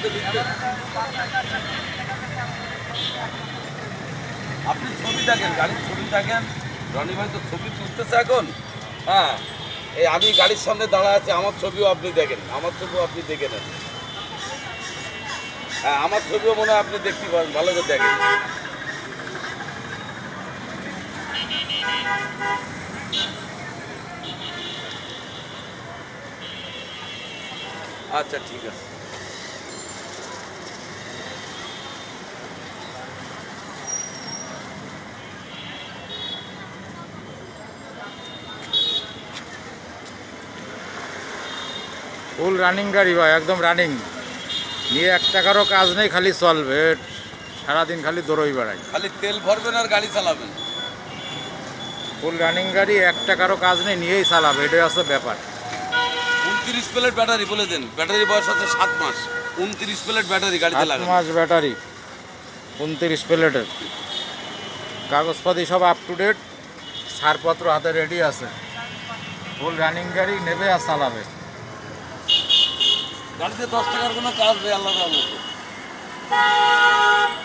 আপনি ছবি দেখেন, গাড়ির ছবি দেখেন। রনি ভাই তো ছবি তুলতেছে এখন। হ্যাঁ, এই আমি গাড়ির সামনে দাঁড়ায় আছি, আমার ছবিও আপনি দেখেন, আমার ছবিও আপনি দেখে নেন। হ্যাঁ, আমার ছবিও মনে হয় আপনি দেখতে পারেন, ভালো করে দেখেন। আচ্ছা, ঠিক আছে। ফুল রানিং গাড়ি ভাই, একদম রানিং। নিয়ে 1 টাকারও কাজ নেই, খালি চলবে সারাদিন, খালি দৌড়ই বেড়াই। খালি তেল ভরবেন আর গাড়ি চালাবেন। ফুল রানিং গাড়ি, 1 টাকারও কাজ নেই, নিয়েই চালাবে, এটাই হচ্ছে ব্যাপার। 29 প্লেট ব্যাটারি বলে দেন। ব্যাটারি বয়স আছে 7 মাস। 29 প্লেট ব্যাটারি গাড়িতে 7 লাগান। মাস ব্যাটারি, 29 প্লেটের কাগজপাতি সব আপ টু ডেট, ছাড়পত্র হাতে রেডি আছে। ফুল রানিং গাড়ি নেবে আর চালাবে। গাড়িতে 10 টাকার কোনো কাজ নেই, আল্লাহর রহমতে।